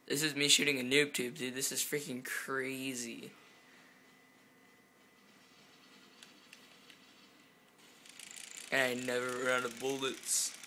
This is me shooting a noob tube, dude. This is freaking crazy. And I never run out of bullets.